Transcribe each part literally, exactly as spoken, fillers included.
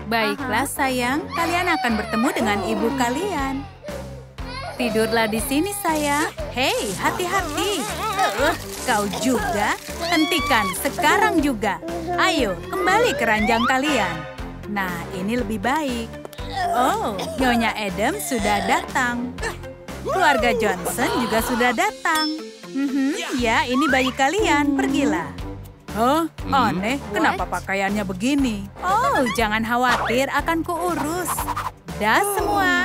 Baiklah sayang, kalian akan bertemu dengan ibu kalian. Tidurlah di sini sayang. Hei, hati-hati. Uh, kau juga? Hentikan sekarang juga. Ayo, kembali ke ranjang kalian. Nah, ini lebih baik. Oh, Nyonya Adam sudah datang. Keluarga Johnson juga sudah datang. Mhm, ya, ini bayi kalian. Pergilah. Hah? Aneh, kenapa pakaiannya begini? Oh, jangan khawatir, akan kuurus. Dah semua.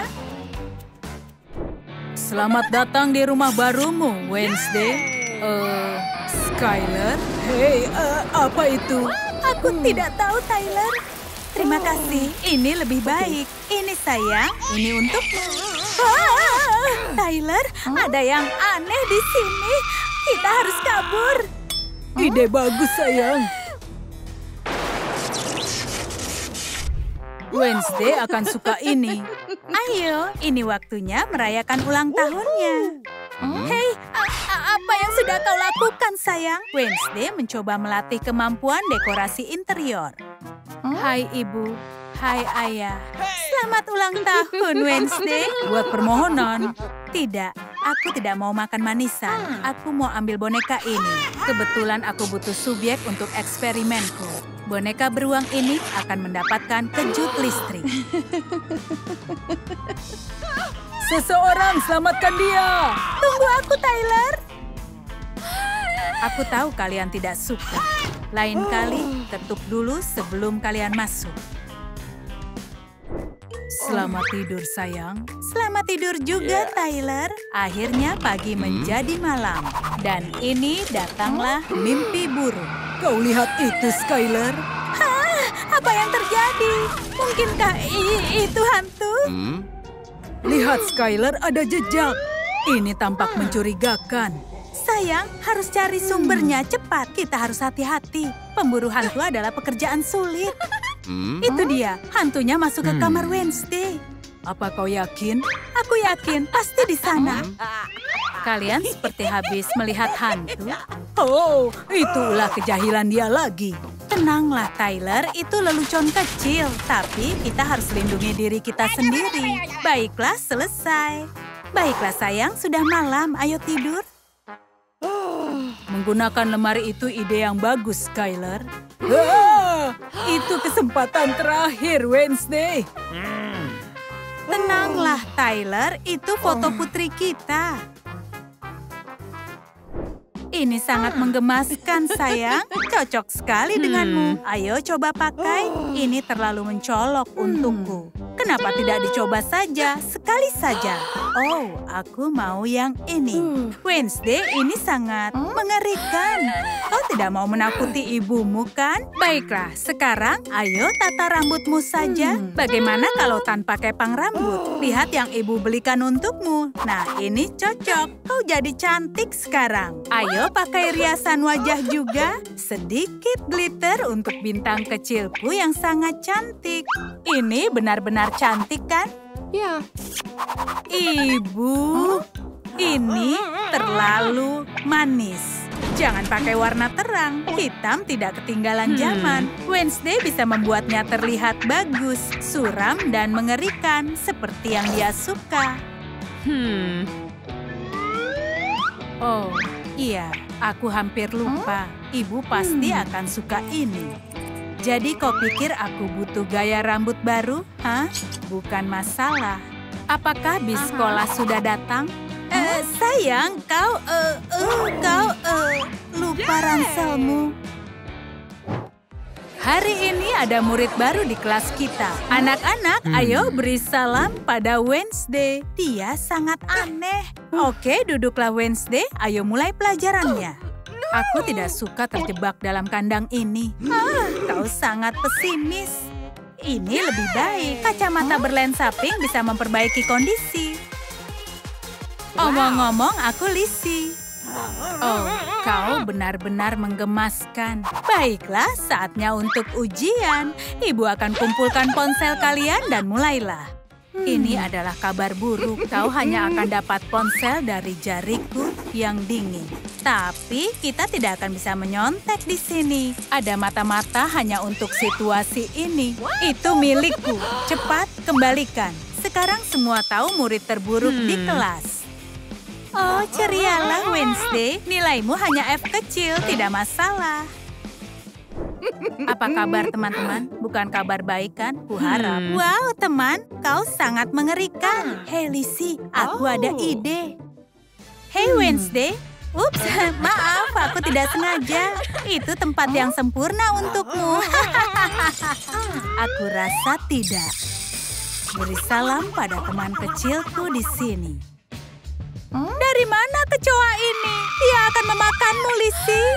Selamat datang di rumah barumu, Wednesday. Uh, Skyler? Hei, uh, apa itu? Aku tidak tahu, Tyler. Terima kasih, ini lebih baik. Ini sayang, ini untukmu. Ah, Tyler, ada yang aneh di sini. Kita harus kabur. Ide bagus, sayang. Wednesday akan suka ini. Ayo, ini waktunya merayakan ulang tahunnya. Hei, apa yang sudah kau lakukan, sayang? Wednesday mencoba melatih kemampuan dekorasi interior. Hai ibu, hai ayah. Selamat ulang tahun, Wednesday. Buat permohonan. Tidak, aku tidak mau makan manisan. Aku mau ambil boneka ini. Kebetulan aku butuh subjek untuk eksperimenku. Boneka beruang ini akan mendapatkan kejut listrik. Seseorang selamatkan dia. Tunggu aku, Tyler. Aku tahu kalian tidak suka. Lain kali, ketuk dulu sebelum kalian masuk. Selamat tidur, sayang. Selamat tidur juga, Tyler. Akhirnya pagi menjadi malam. Dan ini datanglah mimpi buruk. Kau lihat itu, Skyler? Hah, apa yang terjadi? Mungkinkah itu hantu? Hmm? Lihat, Skyler, ada jejak. Ini tampak mencurigakan. Sayang, harus cari sumbernya cepat. Kita harus hati-hati. Pemburu hantu adalah pekerjaan sulit. Hmm? Itu dia, hantunya masuk ke kamar Wednesday. Apa kau yakin? Aku yakin, pasti di sana. Kalian seperti habis melihat hantu. Oh, itulah kejahilan dia lagi. Tenanglah, Tyler, itu lelucon kecil. Tapi kita harus lindungi diri kita sendiri. Baiklah, selesai. Baiklah, sayang, sudah malam. Ayo tidur. Menggunakan lemari itu ide yang bagus, Skyler. Ah, itu kesempatan terakhir, Wednesday. Tenanglah, Tyler. Itu foto putri kita. Ini sangat menggemaskan, sayang. Cocok sekali denganmu. Ayo coba pakai. Ini terlalu mencolok untukku. Kenapa tidak dicoba saja? Sekali saja. Oh, aku mau yang ini. Wednesday, ini sangat mengerikan. Kau tidak mau menakuti ibumu, kan? Baiklah, sekarang ayo tata rambutmu saja. Bagaimana kalau tanpa kepang rambut? Lihat yang ibu belikan untukmu. Nah, ini cocok. Kau jadi cantik sekarang. Ayo pakai riasan wajah juga. Sedikit glitter untuk bintang kecilku yang sangat cantik. Ini benar-benar cantik, kan? Ya. Ibu, ini terlalu manis. Jangan pakai warna terang. Hitam tidak ketinggalan zaman. Wednesday bisa membuatnya terlihat bagus, suram, dan mengerikan seperti yang dia suka. Hmm. Oh, iya. Aku hampir lupa. Ibu pasti akan suka ini. Jadi kau pikir aku butuh gaya rambut baru? Hah? Bukan masalah. Apakah bis sekolah sudah datang? Eh, sayang, kau, uh, uh, kau uh, lupa ranselmu. Hari ini ada murid baru di kelas kita. Anak-anak, ayo beri salam pada Wednesday. Dia sangat aneh. Oke, duduklah Wednesday. Ayo mulai pelajarannya. Aku tidak suka terjebak dalam kandang ini. Ah, kau sangat pesimis. Ini lebih baik. Kacamata berlensa pink bisa memperbaiki kondisi. Omong-omong, aku Lizzie. Oh, kau benar-benar menggemaskan. Baiklah, saatnya untuk ujian. Ibu akan kumpulkan ponsel kalian dan mulailah. Ini adalah kabar buruk. Kau hanya akan dapat ponsel dari jariku yang dingin. Tapi kita tidak akan bisa menyontek di sini. Ada mata-mata hanya untuk situasi ini. Itu milikku. Cepat kembalikan. Sekarang semua tahu murid terburuk hmm. di kelas. Oh, cerialah Wednesday. Nilaimu hanya F kecil, tidak masalah. Apa kabar teman-teman? Bukan kabar baik kan? Kuharap. Hmm. Wow, teman, kau sangat mengerikan. Hei Lizzie, aku oh. ada ide. Hei hmm. Wednesday, ups, maaf, aku tidak sengaja. Itu tempat yang sempurna untukmu. Aku rasa tidak. Beri salam pada teman kecilku di sini. Dari mana kecoa ini? Dia akan memakanmu, Lizzie.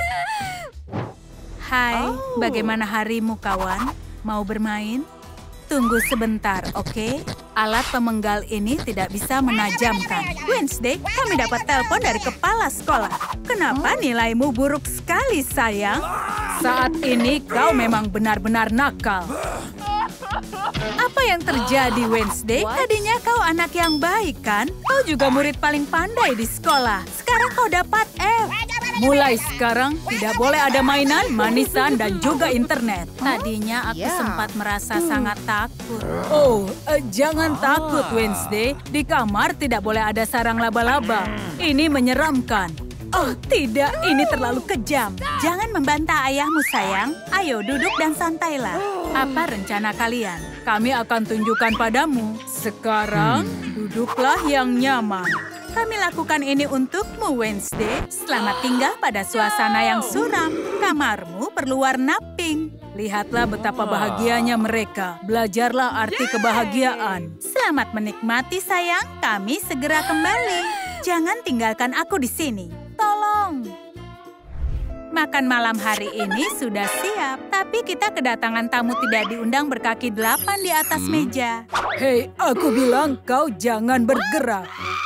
Hai, oh. bagaimana harimu kawan? Mau bermain? Tunggu sebentar, oke? Okay? Alat pemenggal ini tidak bisa menajamkan. Wednesday, kami dapat telepon dari kepala sekolah. Kenapa nilaimu buruk sekali, sayang? Saat ini kau memang benar-benar nakal. Apa yang terjadi, Wednesday? Tadinya kau anak yang baik, kan? Kau juga murid paling pandai di sekolah. Sekarang kau dapat F. Mulai sekarang, tidak boleh ada mainan, manisan, dan juga internet. Tadinya aku yeah. sempat merasa sangat takut. Oh, uh, jangan oh. takut, Wednesday. Di kamar tidak boleh ada sarang laba-laba. Ini menyeramkan. Oh, tidak. Ini terlalu kejam. Jangan membantah ayahmu, sayang. Ayo, duduk dan santailah. Apa rencana kalian? Kami akan tunjukkan padamu. Sekarang, duduklah yang nyaman. Kami lakukan ini untukmu, Wednesday. Selamat tinggal pada suasana yang suram. Kamarmu perlu warna pink. Lihatlah betapa bahagianya mereka. Belajarlah arti kebahagiaan. Selamat menikmati, sayang. Kami segera kembali. Jangan tinggalkan aku di sini. Tolong. Makan malam hari ini sudah siap. Tapi kita kedatangan tamu tidak diundang berkaki delapan di atas meja. Hei, aku bilang kau jangan bergerak.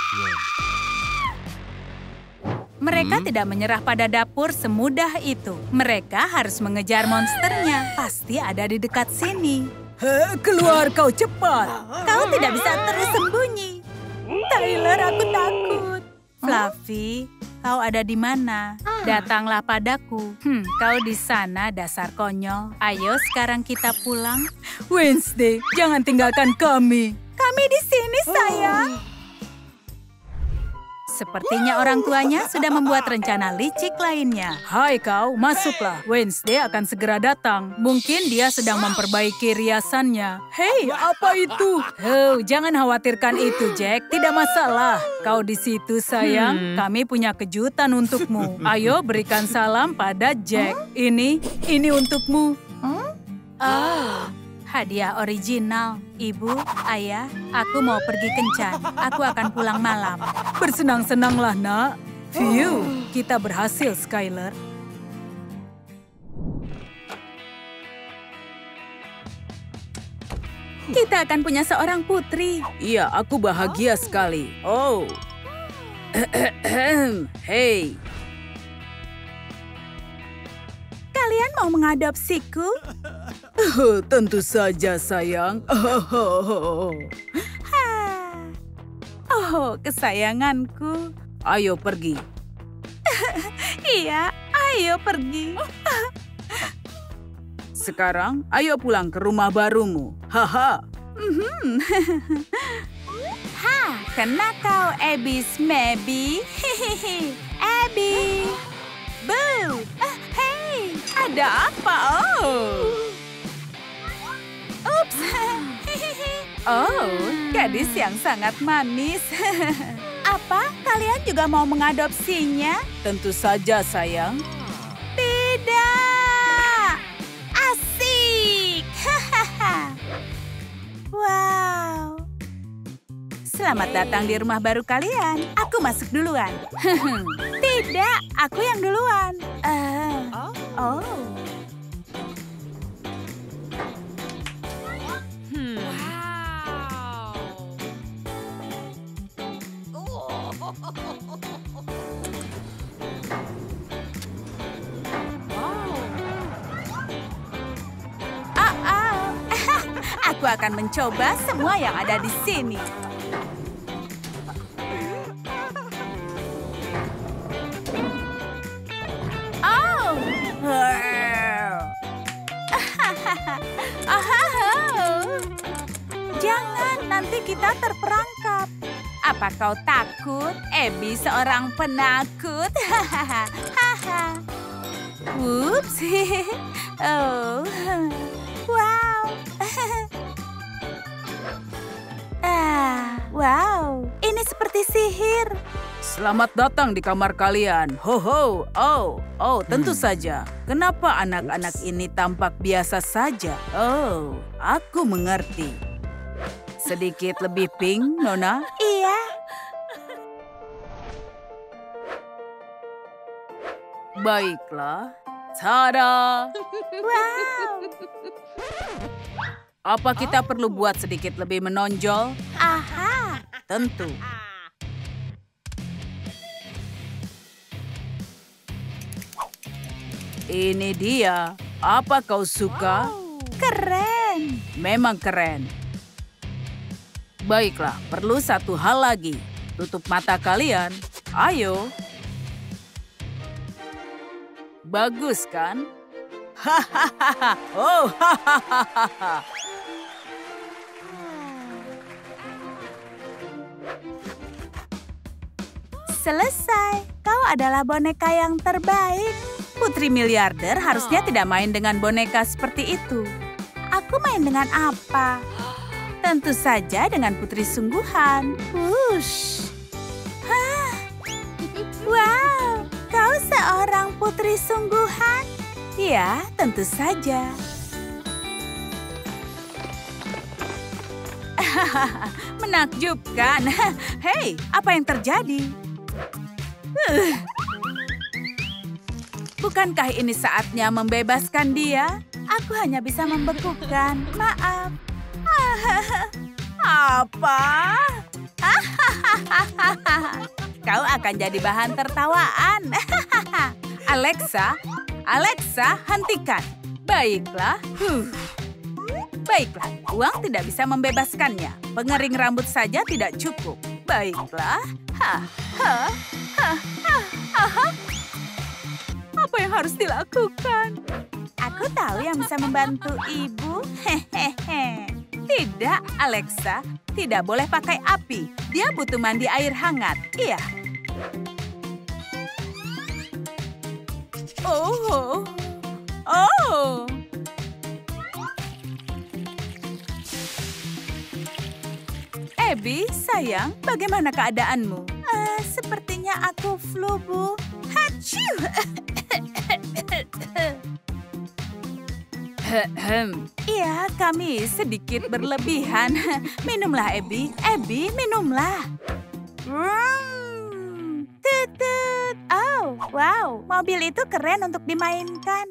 Mereka hmm? tidak menyerah pada dapur semudah itu. Mereka harus mengejar monsternya. Pasti ada di dekat sini. He, keluar kau cepat. Kau tidak bisa terus sembunyi. Tyler, aku takut. Fluffy, kau ada di mana? Datanglah padaku. Hmm, kau di sana, dasar konyol. Ayo sekarang kita pulang. Wednesday, jangan tinggalkan kami. Kami di sini, sayang. Sepertinya orang tuanya sudah membuat rencana licik lainnya. Hai kau, masuklah. Wednesday akan segera datang. Mungkin dia sedang memperbaiki riasannya. Hei, apa itu? Oh, jangan khawatirkan itu, Jack. Tidak masalah. Kau di situ, sayang. Hmm. Kami punya kejutan untukmu. Ayo berikan salam pada Jack. Ini, ini untukmu. Oh. Hadiah original. Ibu, ayah, aku mau pergi kencan. Aku akan pulang malam. Bersenang-senanglah, nak. Phew, kita berhasil, Skyler. Kita akan punya seorang putri. Iya, aku bahagia sekali. Oh. Hei. Kalian mau mengadopsiku? Oh, tentu saja, sayang. Oh, oh, kesayanganku. Ayo pergi. Iya, ayo pergi. Sekarang, ayo pulang ke rumah barumu. Haha. Ha, kena kau, Abby's maybe. Abby. Boo. Uh, hey, ada apa? Oh. Ups. Oh, gadis yang sangat manis. Apa? Kalian juga mau mengadopsinya? Tentu saja, sayang. Tidak. Asik. Wow. Selamat datang di rumah baru kalian. Aku masuk duluan. Tidak, aku yang duluan. Uh, oh. Hmm. Wow. Oh, oh. Aku Aku akan mencoba semua yang ada di sini. Oh! Jangan, nanti kita terperangkap. Apa kau takut? Abby seorang penakut. Whoops. Oh. Wow. Ah, wow. Ini seperti sihir. Selamat datang di kamar kalian. Ho ho. Oh, oh, tentu saja. Kenapa anak-anak ini tampak biasa saja? Oh, aku mengerti. Sedikit lebih pink, Nona? Iya. Baiklah. Tada! Wow. Apa kita perlu buat sedikit lebih menonjol? Aha. Tentu. Ini dia. Apa kau suka? Keren. Memang keren. Baiklah, perlu satu hal lagi. Tutup mata kalian. Ayo. Bagus kan? Hahaha. Oh, hahaha. Selesai. Kau adalah boneka yang terbaik. Putri miliarder harusnya tidak main dengan boneka seperti itu. Aku main dengan apa? Tentu saja dengan putri sungguhan. Wush. Hah. Wow, kau seorang putri sungguhan? Ya, tentu saja. Menakjubkan. Hei, apa yang terjadi? Uh. Bukankah ini saatnya membebaskan dia? Aku hanya bisa membekukan. Maaf. Apa? Kau akan jadi bahan tertawaan. Alexa, Alexa, hentikan. Baiklah. Huh. Baiklah, uang tidak bisa membebaskannya. Pengering rambut saja tidak cukup. Baiklah. Ha, ha, ha, ha, ha, ha. Apa yang harus dilakukan? Aku tahu yang bisa membantu ibu. Hehehe. Tidak, Alexa. Tidak boleh pakai api. Dia butuh mandi air hangat. Iya. Oh. Oh. Abby, sayang, bagaimana keadaanmu? Uh, sepertinya aku flu, Bu. Hachiu. Iya, kami sedikit berlebihan. Minumlah, Abby. Abby, minumlah. Hmm, tutut. Oh, wow. Mobil itu keren untuk dimainkan.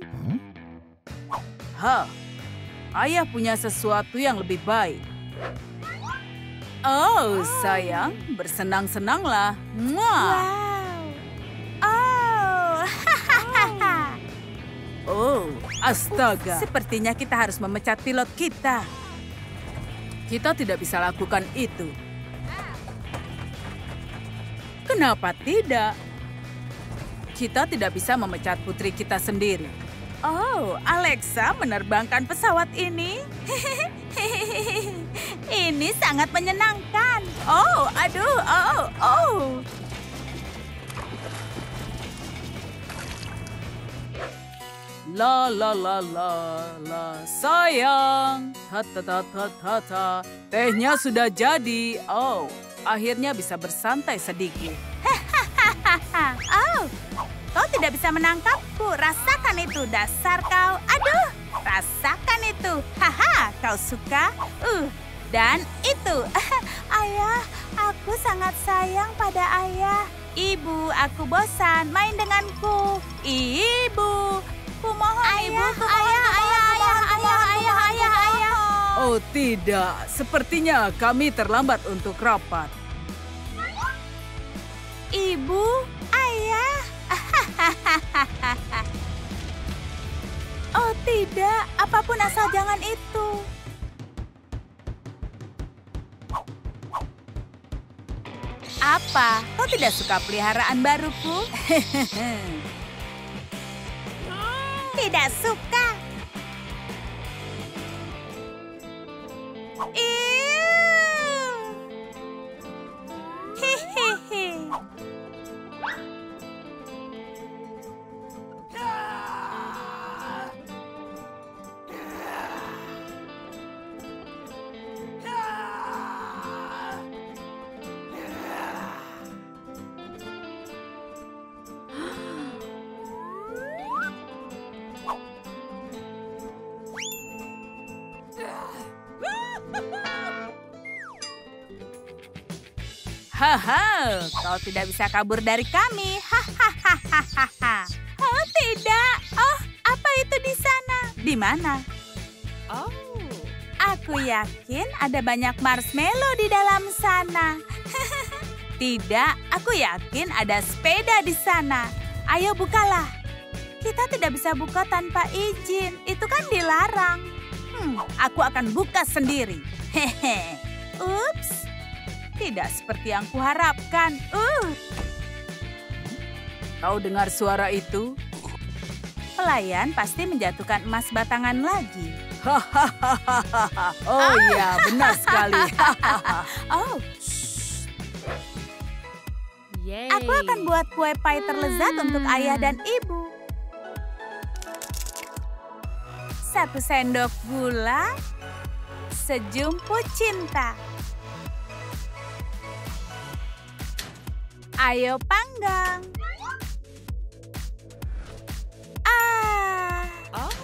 Hah, ayah punya sesuatu yang lebih baik. Oh, sayang, bersenang-senanglah. Muah. Wow. Oh, hahaha. Oh, astaga. Sepertinya kita harus memecat pilot kita. Kita tidak bisa lakukan itu. Kenapa tidak? Kita tidak bisa memecat putri kita sendiri. Oh, Alexa menerbangkan pesawat ini. Ini sangat menyenangkan. Oh, aduh, oh, oh. La la la la la, sayang. Ta ta ta ta ta ta. Tehnya sudah jadi. Oh, akhirnya bisa bersantai sedikit. Oh, kau tidak bisa menangkapku. Rasakan itu, dasar kau. Aduh, rasakan itu. Haha, kau suka? Uh, dan itu. Ayah, aku sangat sayang pada ayah. Ibu, aku bosan main denganku. Ibu. Kumohon, ayah, ibu, kumohon, ayah, kumohon, ayah, kumohon, ayah, kumohon, ayah, ayah, ayah, ayah. Oh tidak, sepertinya kami terlambat untuk rapat. Ibu, ayah. Oh tidak, apapun asal jangan itu. Apa? Kau tidak suka peliharaan baruku? Tidak suka. Ew. Hehehe. Haha, kau tidak bisa kabur dari kami. Hahaha. Oh tidak. Oh, apa itu di sana? Di mana? Oh. Aku yakin ada banyak marshmallow di dalam sana. Tidak, aku yakin ada sepeda di sana. Ayo bukalah. Kita tidak bisa buka tanpa izin. Itu kan dilarang. Hmm, aku akan buka sendiri. Hehe. Ups. Tidak seperti yang kuharapkan. Uh. Kau dengar suara itu? Pelayan pasti menjatuhkan emas batangan lagi. Hahaha. Oh iya, benar sekali. Oh. Aku akan buat kue pie terlezat untuk ayah dan ibu. Satu sendok gula, sejumput cinta. Ayo panggang. Ah. Oh.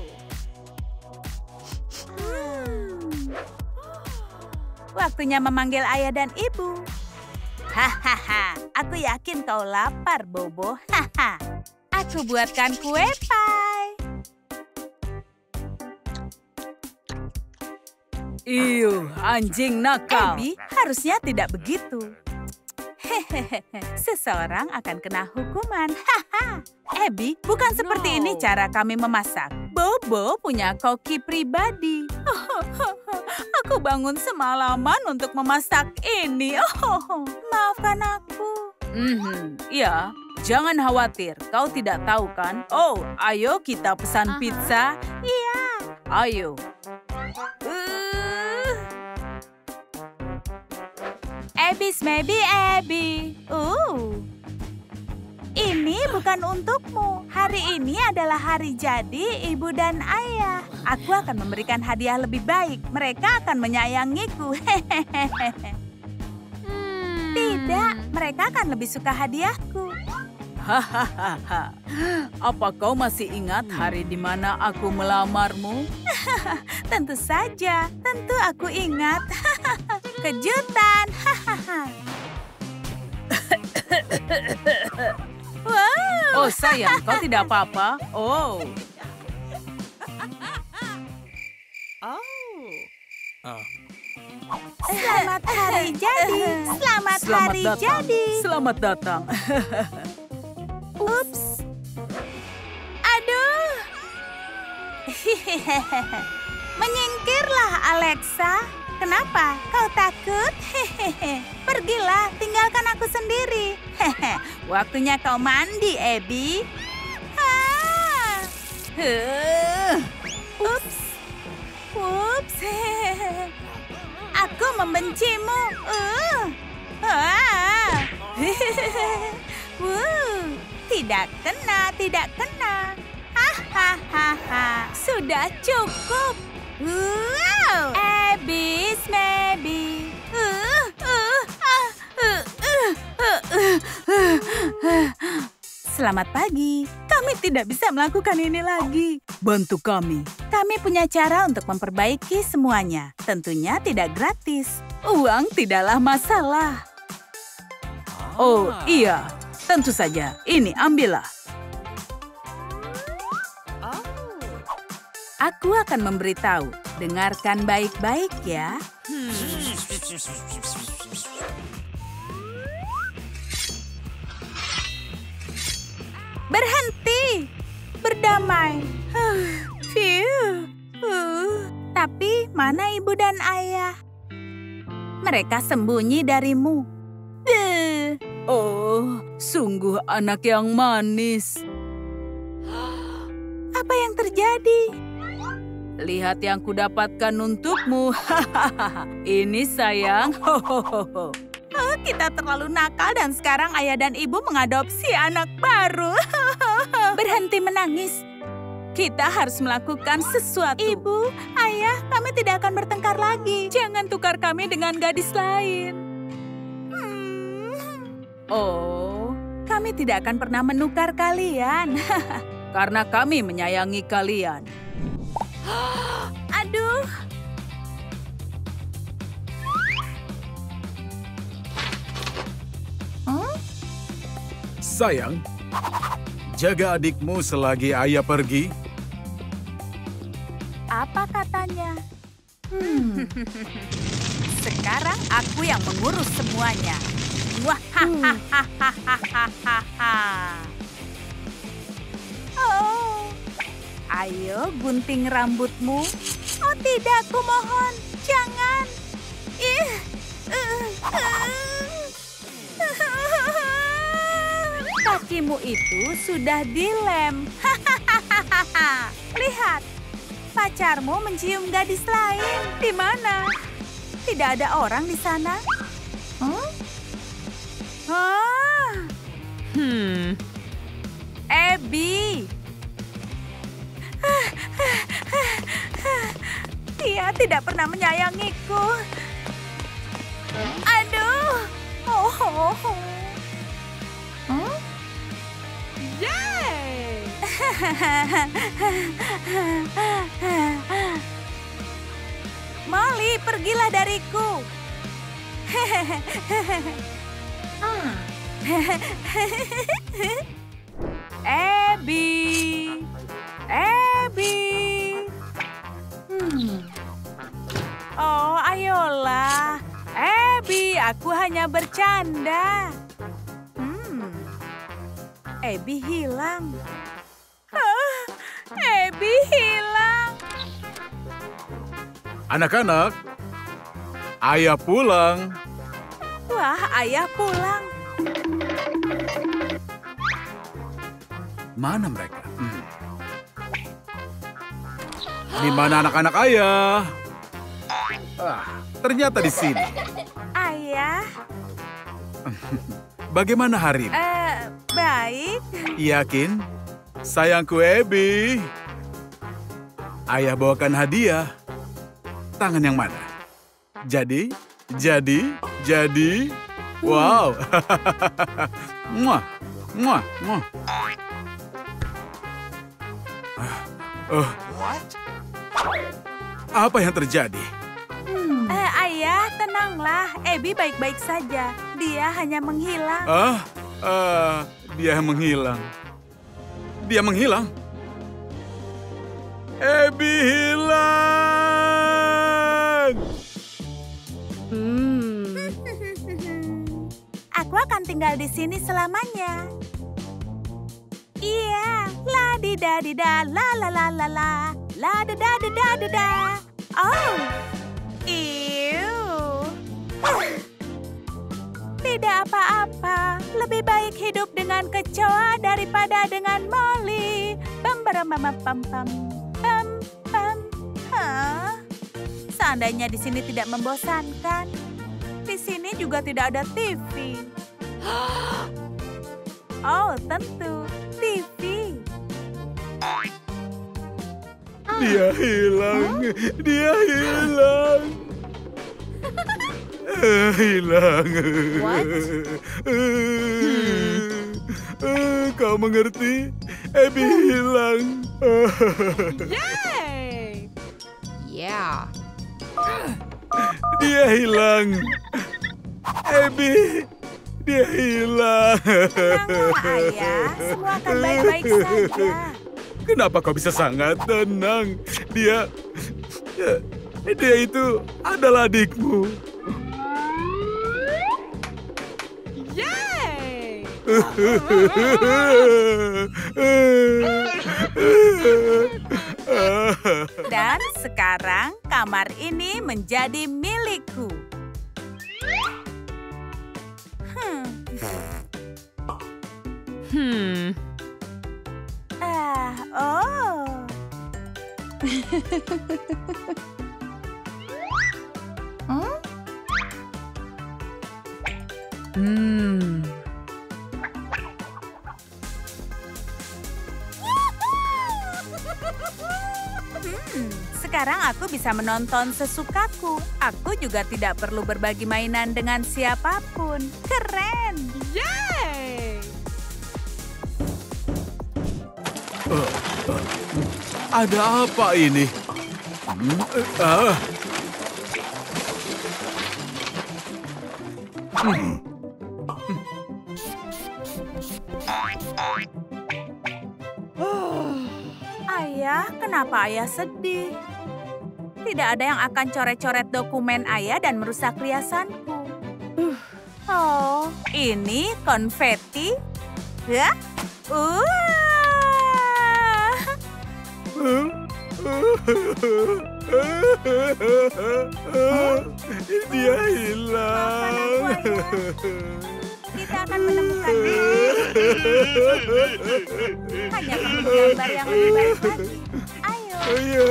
Hmm. Waktunya memanggil ayah dan ibu. Hahaha, aku yakin kau lapar, Bobo. Haha. Aku buatkan kue pie. Iuh, anjing nakal. Abby, harusnya tidak begitu. Hehehe, seseorang akan kena hukuman. Haha. Abby, bukan seperti ini cara kami memasak. Bobo punya koki pribadi. Aku bangun semalaman untuk memasak ini. Oh, maafkan aku. Hmm, iya. Jangan khawatir, kau tidak tahu kan? Oh, ayo kita pesan pizza. Iya. Ayo. Uh. Abby's maybe Abby. Uh. Ini bukan untukmu. Hari ini adalah hari jadi ibu dan ayah. Aku akan memberikan hadiah lebih baik. Mereka akan menyayangiku. Hehehe. Tidak, mereka akan lebih suka hadiahku. Hahaha. Apa kau masih ingat hari di mana aku melamarmu? Tentu saja, tentu aku ingat. Kejutan. Wow. Oh sayang, kau tidak apa-apa? Oh. Selamat hari jadi. Selamat, Selamat hari datang. jadi. Selamat datang. Ups. Aduh. Menyingkirlah, Alexa. Kenapa? Kau takut? Hehehe. Pergilah, tinggalkan aku sendiri. Hehe. Waktunya kau mandi, Abby. Ah. Huh. Ups. Ups. Aku membencimu. Uh. Ah. Wuh. Tidak kena, tidak kena. Hahaha. Sudah cukup. Wow. Abby's maybe. Uh, uh, uh, uh, uh, uh, uh, uh. Selamat pagi. Kami tidak bisa melakukan ini lagi. Bantu kami. Kami punya cara untuk memperbaiki semuanya. Tentunya tidak gratis. Uang tidaklah masalah. Oh iya, tentu saja. Ini ambillah. Aku akan memberitahu. Dengarkan baik-baik ya. Berhenti. Berdamai. Phew. Uh. Tapi mana ibu dan ayah? Mereka sembunyi darimu. Beuh. Oh, sungguh anak yang manis. Apa yang terjadi? Lihat yang kudapatkan untukmu. Ini sayang. Hohoho. Oh, kita terlalu nakal dan sekarang ayah dan ibu mengadopsi anak baru. Berhenti menangis. Kita harus melakukan sesuatu. Ibu, ayah, kami tidak akan bertengkar lagi. Jangan tukar kami dengan gadis lain. Hmm. Oh, Kami tidak akan pernah menukar kalian. karena kami menyayangi kalian. Aduh. Sayang, jaga adikmu selagi ayah pergi. Apa katanya? Hmm. Sekarang aku yang mengurus semuanya. Wahahaha. Oh. Ayo gunting rambutmu. Oh tidak, aku mohon. Jangan. Ih. Uh, uh. Kakimu itu sudah dilem. Hahaha. Lihat. Pacarmu mencium gadis lain. Di mana? Tidak ada orang di sana. Huh? Ah. Hmm, Abby. Dia tidak pernah menyayangiku. Aduh. Oh. oh, oh. Huh? Yay! Molly, pergilah dariku. Abby. Abby. Hmm. Oh, ayolah. Abby, aku hanya bercanda. Hmm. Abby hilang. Ah, Abby hilang. Anak-anak, ayah pulang. Wah, ayah pulang. Mana mereka? Hmm. Di mana anak-anak ayah? Ah, ternyata di sini. Ayah, Bagaimana hari ini? eh, baik. Yakin? Sayangku Abby. Ayah bawakan hadiah. Tangan yang mana? Jadi, jadi, jadi. Wow. Muah, muah, muah. Oh. Apa yang terjadi? Eh, ayah, tenanglah. Abby baik-baik saja. Dia hanya menghilang. Ah, ah, dia menghilang. Dia menghilang. Abby hilang. hmm. Aku akan tinggal di sini selamanya. Iya, la di da di da la la la la la la da da da da da da. Oh, iu. Tidak apa-apa. Lebih baik hidup dengan kecoa daripada dengan Molly. Bam bam bam bam bam bam bam. Hah? Seandainya di sini tidak membosankan, di sini juga tidak ada T V. Oh, tentu T V. Dia hilang. Dia hilang. Eh, hilang. What? Eh, Kau mengerti? Abby hilang. Yay! Yeah. Dia hilang. Abby, dia hilang. Tenanglah, ayah. Semua akan baik-baik saja. Kenapa kau bisa sangat tenang? Dia, dia, dia itu adalah adikmu. Yay! Dan sekarang kamar ini menjadi milikku. Hmm. Ah, oh. Hmm? Hmm. Hmm, sekarang aku bisa menonton sesukaku. Aku juga tidak perlu berbagi mainan dengan siapapun. Keren! Yeay! Uh, uh, ada apa ini? Hmm, uh, ah. Hmm. Ayah, kenapa ayah sedih? Tidak ada yang akan coret-coret dokumen ayah dan merusak riasanku. Oh, ini konfeti? Ya? Uh. Dia hilang. Kita akan menemukannya. Hanya perlu gambar yang lebih baik lagi. Ayo. Iya.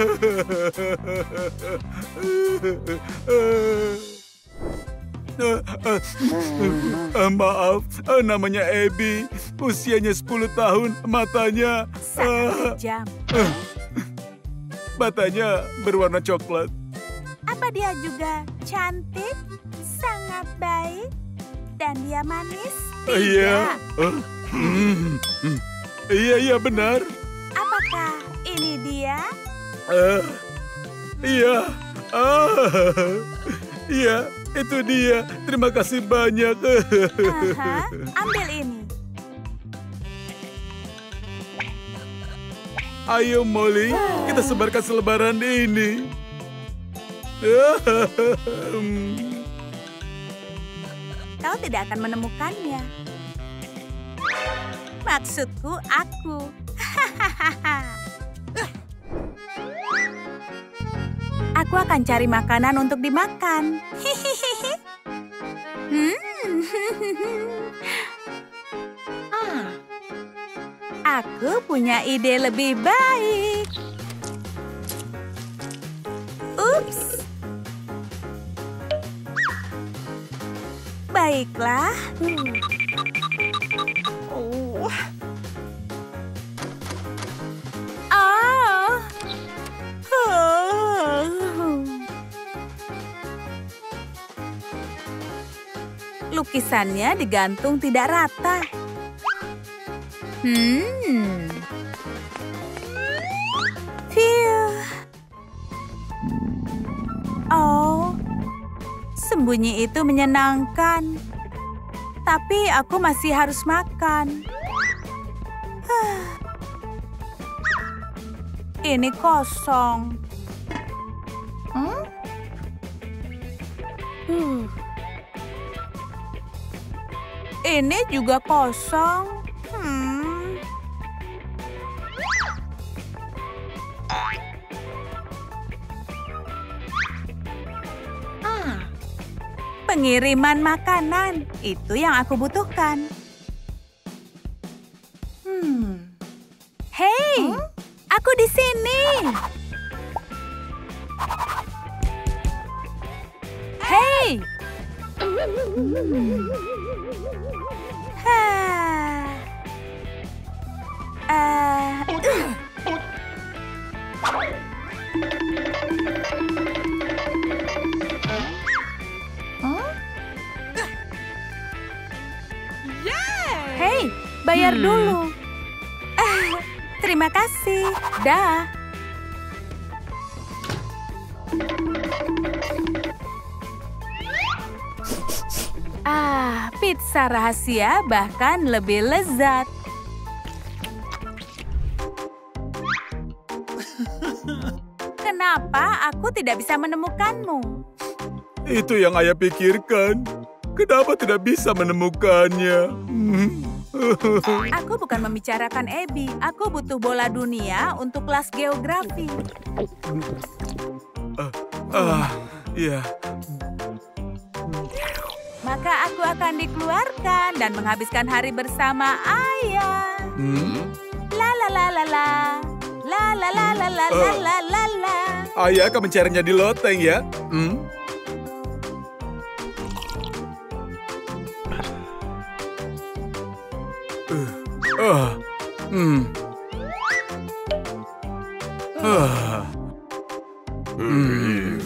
Uh, uh, uh, maaf, uh, namanya Abby. Usianya sepuluh tahun, matanya... Sangat Uh, kejam. uh, matanya berwarna coklat. Apa dia juga cantik, sangat baik, dan dia manis? Uh, Iya. Tidak. Uh, hmm, hmm. Iya, iya benar. Apakah ini dia? Uh, iya. Ah, iya, itu dia. Terima kasih banyak. Aha, ambil ini. Ayo Molly, kita sebarkan selebaran ini. Kau tidak akan menemukannya. Maksudku, aku. Aku akan cari makanan untuk dimakan. Hmm. Aku punya ide lebih baik. Ups. Baiklah. Oh. Oh. Oh. Lukisannya digantung tidak rata. Hmm. Phew. Oh. Sembunyi itu menyenangkan. Tapi aku masih harus makan. Ini kosong. Hmm? Uh. Ini juga kosong. Hmm. Pengiriman makanan, itu yang aku butuhkan. Hmm. Hei, huh? Aku di sini. Hei. Ha. Uh. Hei, bayar hmm. dulu. Ah, terima kasih. Dah. Ah, pizza rahasia bahkan lebih lezat. Kenapa aku tidak bisa menemukanmu? Itu yang ayah pikirkan. Kenapa tidak bisa menemukannya? Aku bukan membicarakan Abby. Aku butuh bola dunia untuk kelas geografi. Ah, ah, ya. maka aku akan dikeluarkan dan menghabiskan hari bersama ayah. Hmm? La la la la la. La la la la la la la la la. Ayah akan mencarinya di loteng ya. Hmm? Uh, uh, hmm. Uh, hmm.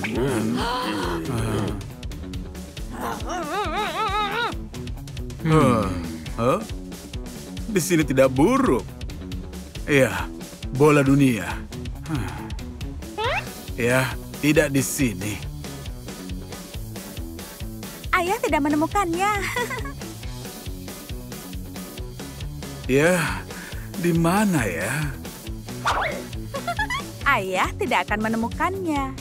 Uh, huh? Di sini tidak buruk. Iya, bola dunia. Huh. Ya, tidak di sini. Ayah tidak menemukannya. Ya, di mana ya? Ayah tidak akan menemukannya.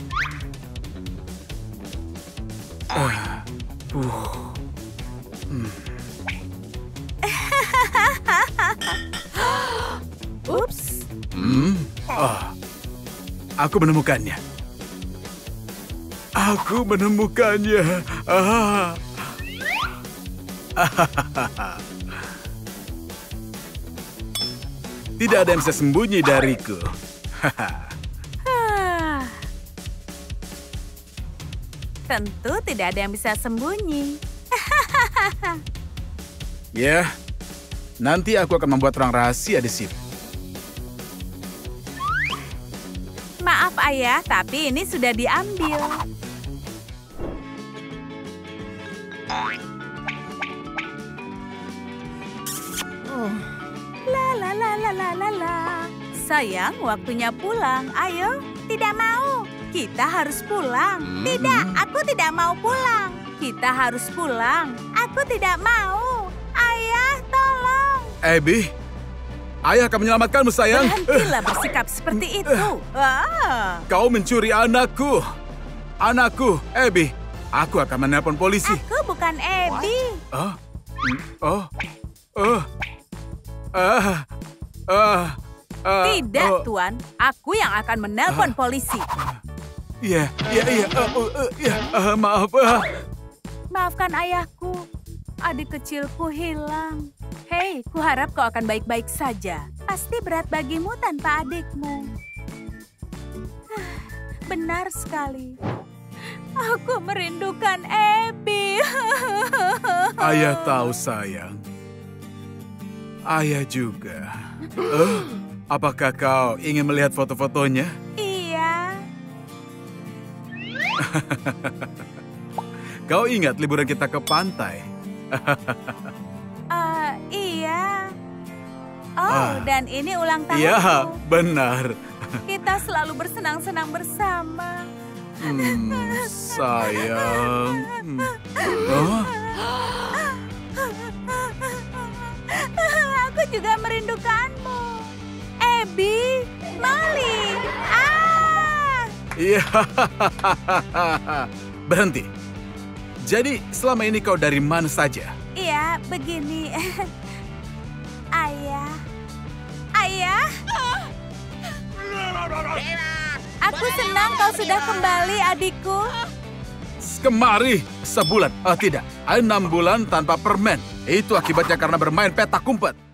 Uh, uh. Hmm. Ups. Hmm. Oh. Aku menemukannya. Aku menemukannya. Ah. Tidak ada yang bisa sembunyi dariku. Tentu tidak ada yang bisa sembunyi. Ya, nanti aku akan membuat ruang rahasia di sini. Maaf ayah, tapi ini sudah diambil. Oh. La la la la la la la. Sayang, waktunya pulang. Ayo. Tidak mau. Kita harus pulang. Tidak, aku tidak mau pulang. Kita harus pulang. Aku tidak mau. Ayah, tolong. Abby, ayah akan menyelamatkanmu, sayang. Berhentilah bersikap seperti itu. Ah. Kau mencuri anakku. Anakku, Abby. Aku akan menelpon polisi. Aku bukan Abby. Oh, oh, oh, ah, ah, ah. Tidak, oh. Tuan. Aku yang akan menelpon polisi. Iya, iya, iya, uh, uh, uh, ya, uh, maaf. Uh. Maafkan ayahku. Adik kecilku hilang. Hei, kuharap kau akan baik-baik saja. Pasti berat bagimu tanpa adikmu. Benar sekali. Aku merindukan Abby. Ayah tahu, sayang. Ayah juga. Uh, apakah kau ingin melihat foto-fotonya? Iya. Kau ingat liburan kita ke pantai? uh, iya. Oh, Ah. dan ini ulang tahunku. Iya, benar. Kita selalu bersenang-senang bersama. Hmm, sayang. Hmm. Oh, Aku juga merindukanmu. Abby, Molly. Ah! iya. Berhenti. Jadi, selama ini kau dari mana saja? Iya, begini. Ayah. Ayah? Aku senang kau sudah kembali, adikku. Kemari, sebulan. Ah, tidak, enam bulan tanpa permen. Itu akibatnya karena bermain petak umpet.